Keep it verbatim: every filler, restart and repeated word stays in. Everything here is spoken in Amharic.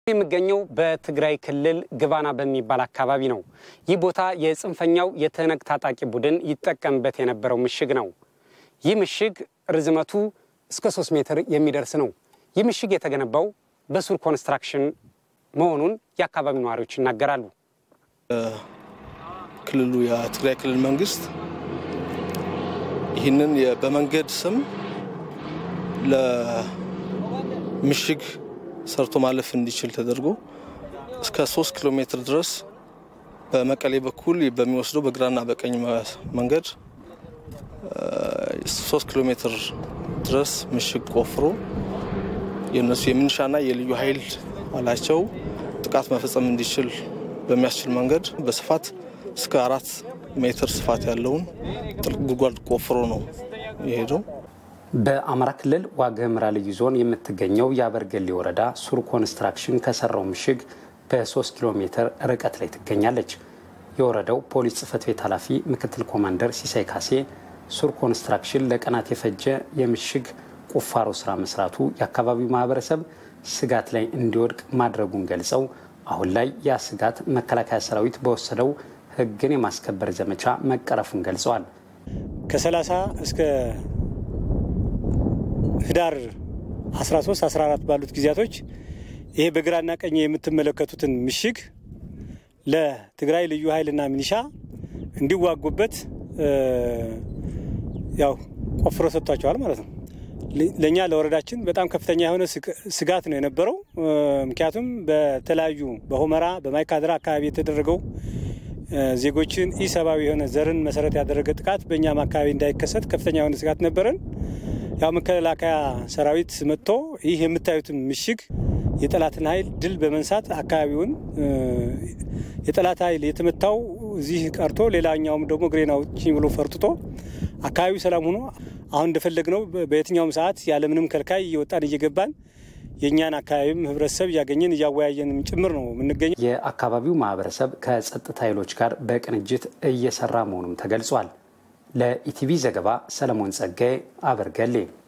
የሚገኘው በትግራይ ክልል ግባና በሚባል አካባቢ ነው። ይህ ቦታ የጽንፈኛው የተነግ ታጣቂ ቡድን ይጠቀምበት የነበረው ምሽግ ነው። ይህ ምሽግ ርዝመቱ እስከ ሶስት ሜትር የሚደርስ ነው። ይህ ምሽግ የተገነባው በሱር ኮንስትራክሽን መሆኑን የአካባቢው ነዋሪዎች ይናገራሉ። ክልሉ የትግራይ ክልል መንግስት ይህንን በመንገድ ስም ለምሽግ ሰርቶ ማለፍ እንዲችል ተደርጎ እስከ ሶስት ኪሎ ሜትር ድረስ በመቀሌ በኩል በሚወስደው በግራና በቀኝ መንገድ ሶስት ኪሎ ሜትር ድረስ ምሽግ ቆፍሮ የነሱ የምንሻና የልዩ ኃይል አላቸው ጥቃት መፈጸም እንዲችል በሚያስችል መንገድ በስፋት እስከ አራት ሜትር ስፋት ያለውን ጥልቅ ጉድጓድ ቆፍሮ ነው የሄደው። በአማራ ክልል ዋግ ኽምራ ልዩ ዞን የምትገኘው የአበርገሌ ወረዳ ሱር ኮንስትራክሽን ከሰራው ምሽግ በ3 ኪሎ ሜትር ርቀት ላይ ትገኛለች። የወረዳው ፖሊስ ጽፈት ቤት ኃላፊ ምክትል ኮማንደር ሲሳይ ካሴ ሱር ኮንስትራክሽን ለቀናት የፈጀ የምሽግ ቁፋሮ ስራ መስራቱ የአካባቢው ማህበረሰብ ስጋት ላይ እንዲወድቅ ማድረጉን ገልጸው አሁን ላይ ያ ስጋት መከላከያ ሰራዊት በወሰደው ህግን የማስከበር ዘመቻ መቀረፉን ገልጸዋል። ከ30 እስከ ህዳር አስራ ሶስት አስራ አራት ባሉት ጊዜያቶች ይሄ በግራና ቀኝ የምትመለከቱትን ምሽግ ለትግራይ ልዩ ኃይልና ሚኒሻ እንዲዋጉበት ያው ቆፍሮ ሰጥቷቸዋል ማለት ነው። ለኛ ለወረዳችን በጣም ከፍተኛ የሆነ ስጋት ነው የነበረው። ምክንያቱም በተለያዩ በሆመራ በማይካድራ አካባቢ የተደረገው ዜጎችን ኢሰባዊ የሆነ ዘርን መሰረት ያደረገ ጥቃት በእኛም አካባቢ እንዳይከሰት ከፍተኛ የሆነ ስጋት ነበረን። ያው መከላከያ ሰራዊት መጥቶ ይህ የምታዩትን ምሽግ የጠላትን ኃይል ድል በመንሳት አካባቢውን የጠላት ኃይል የተመታው እዚህ ቀርቶ ሌላኛውም ደግሞ ግሬናዎች ብሎ ፈርጥቶ አካባቢው ሰላም ሆኖ አሁን እንደፈለግነው በየትኛውም ሰዓት ያለምንም ከልካይ እየወጣን እየገባን የኛን አካባቢም ህብረተሰብ ያገኘን ያወያየንም ጭምር ነው የምንገኘው። የአካባቢው ማህበረሰብ ከጸጥታ ኃይሎች ጋር በቅንጅት እየሰራ መሆኑም ተገልጿል። ለኢቲቪ ዘገባ ሰለሞን ጸጋዬ አበርገሌ።